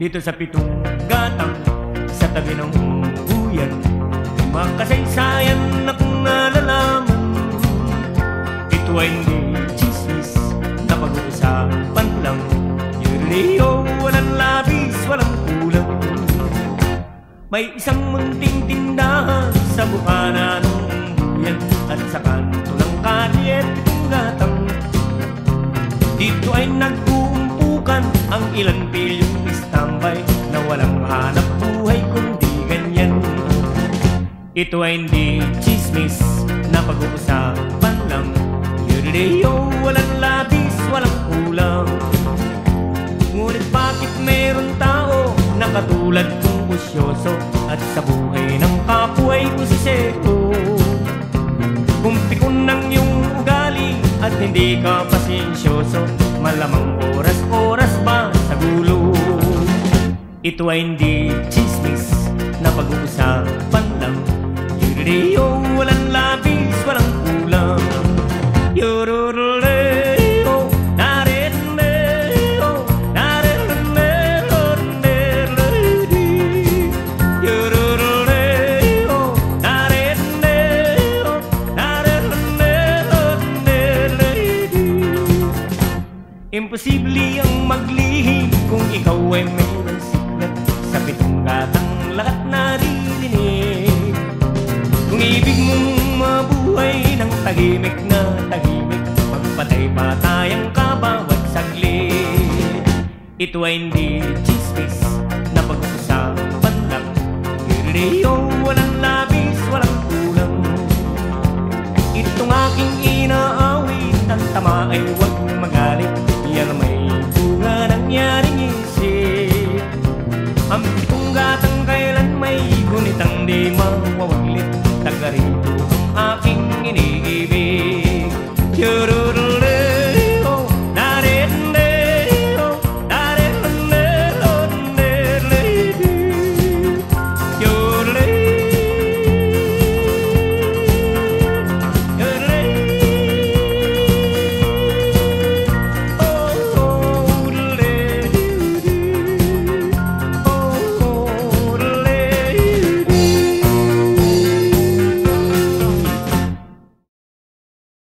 Dito sa pitong gatang sa tabi ng buyan, mga kasaysayan na kung nalalaman. Ito ay hindi chismis na pag-uusapan lang. Yuriyo, walang labis, walang kulang. May isang munting tindahan sa bukana ng buyan, at sa kanto ng kalye pitong gatang. Dito ay nag-uumpukan ang ilang pilyong istambay na walang hanap buhay kundi ganyan. Ito ay hindi chismis na pag-uusapan lang. Yuriyo, walang labis, walang kulang. Ngunit bakit meron tao na katulad kong usyoso at sa buhay ng kapwa ay busisero? Kung pikon ng iyong ugali at hindi ka pasensyoso, malamang oras-oras ba sa gulo? Ito ay hindi chismis na pag-uusapan lang. Yuriyo, walang labis, walang kulang. Yororoleo, nareleo, nareleo, yororoleo, nareleo, nareleo. Imposible ang maglihim kung ikaw ay mayroong sikret. Sa pitong gatang lahat naririnig. Kung ibig mong mabuhay ng tahimik na tahimik, magpatay-patayang ka bawat saglit. Ito ay hindi chismis na pag-uusapan lang. Yuriyo, walang labis, walang kulang. Itong aking inaawit, ang tama ay huwag magalit.